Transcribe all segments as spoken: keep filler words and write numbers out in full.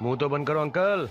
मुंह तो बंद करो अंकल।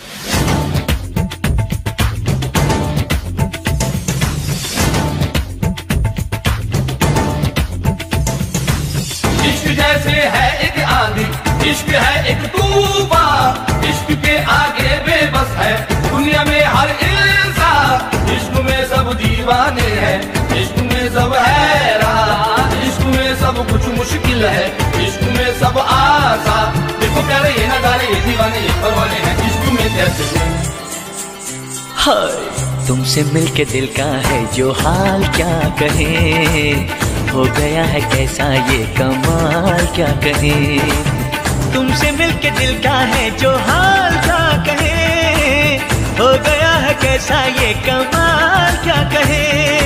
इश्क जैसे है एक आंधी, इश्क है एक तूफान, इश्क के आगे बेबस है दुनिया में हर इंसान। इश्क में सब दीवाने हैं, इश्क में सब हैरान, इश्क में सब कुछ मुश्किल है, इश्क में सब आसान। देखो प्यारे ये नजारे, ये दीवाने ये परवाने हैं, इश्क में कैसे। हाय तुमसे मिलके दिल का है जो हाल क्या कहे, हो गया है कैसा ये कमाल क्या कहे। तुमसे मिलके दिल का है जो हाल क्या कहे, हो गया है कैसा ये कमाल क्या कहे।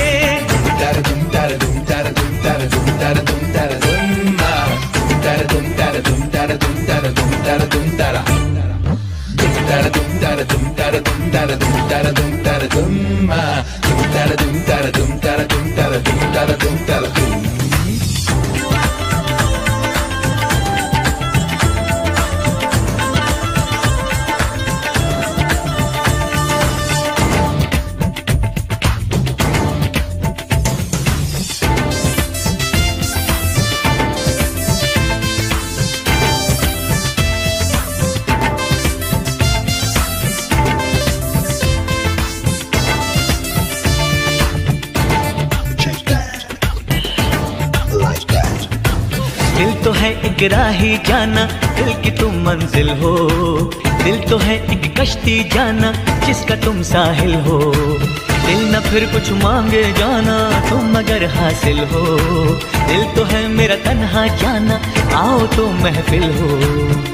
दिल तो है एक राही जाना, दिल की तुम मंजिल हो, दिल तो है एक कश्ती जाना जिसका तुम साहिल हो। दिल न फिर कुछ मांगे जाना तुम अगर हासिल हो, दिल तो है मेरा तन्हा जाना आओ तो महफिल हो।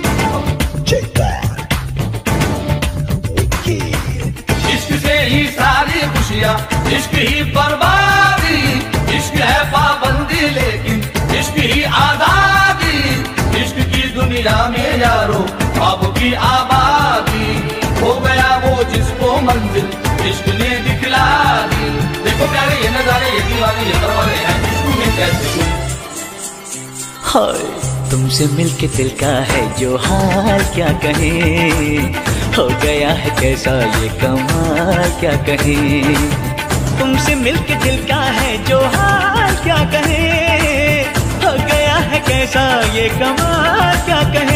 इश्क से ही सारी खुशियाँ, इश्क ही बर्बादी, इश्क है पाबंदी लेकिन इश्क ही आजादी। इश्क की दुनिया में यारो ख्वाब की आबादी, हो गया वो जिसको मंजिल इश्क ने दिखला दी। देखो प्यारे ये नजारे, ये दीवाने ये परवाने हैं, इश्क में कैसे। हाय तुमसे मिलके दिल का है जो हाल क्या कहे, हो गया है कैसा ये कमाल क्या कहे। तुमसे मिलके दिल का है जो हाल क्या कहे, हो गया है कैसा ये कमाल क्या कहे।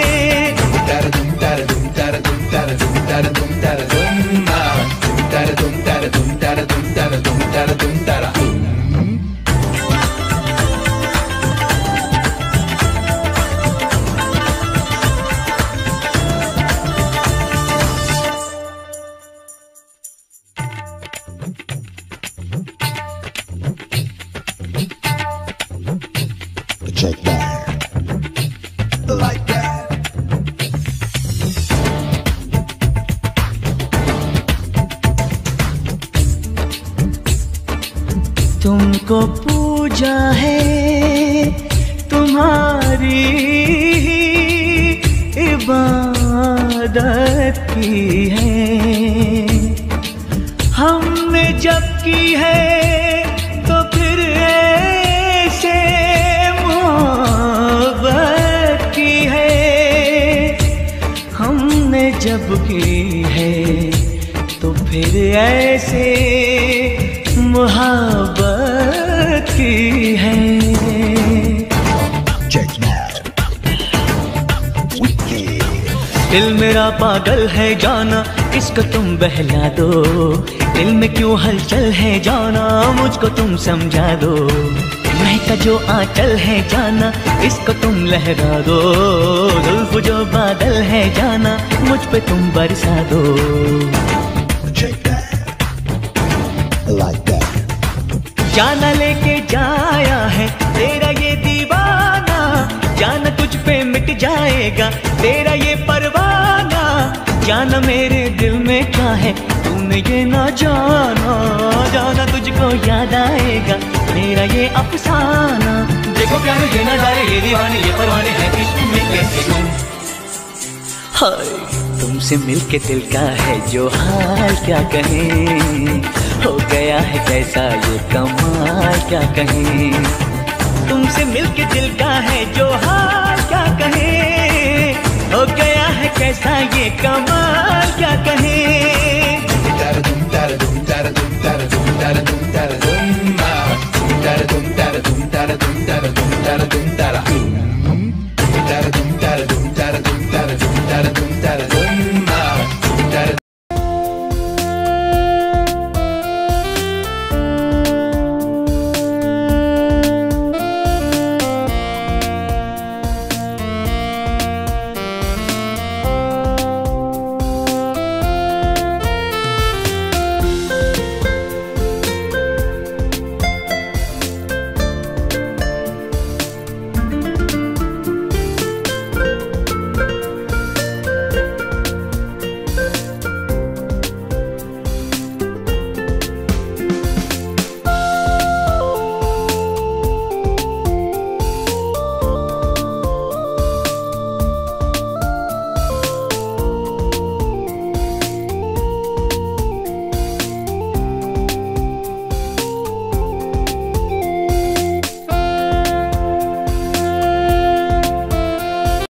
Check that, like that. तुमको पूजा है तुम्हारी इबादत की है, हमने जब की है तो फिर ऐसे मोहब्बत की है। हमने जब की है तो फिर ऐसे मोहब्बत की है। दिल मेरा पागल है जाना इसको तुम बहला दो, दिल में क्यों हलचल है जाना मुझको तुम समझा दो। महका जो आंचल है जाना इसको तुम लहरा दो, जुल्फ जो बादल है जाना मुझ पे तुम बरसा दो। Like that. जाना लेके जाया है तेरा ये दीवाना, जाना तुझ पे मिट जाएगा तेरा ये परवाना। जाना मेरे दिल में क्या है तूने ये ना जाना, जाना तुझको याद आएगा मेरा ये अफसाना। देखो प्यारे ये नजारे, ये दीवाने ये परवाने हैं, इश्क में कैसे तुम। हाय तुमसे मिलके दिल का है जो हाल क्या कहे, हो गया है कैसा ये कमाल क्या कहे। तुमसे मिलके दिल का है जो हाल क्या कहे, हो गया है कैसा कमाल क्या कहें।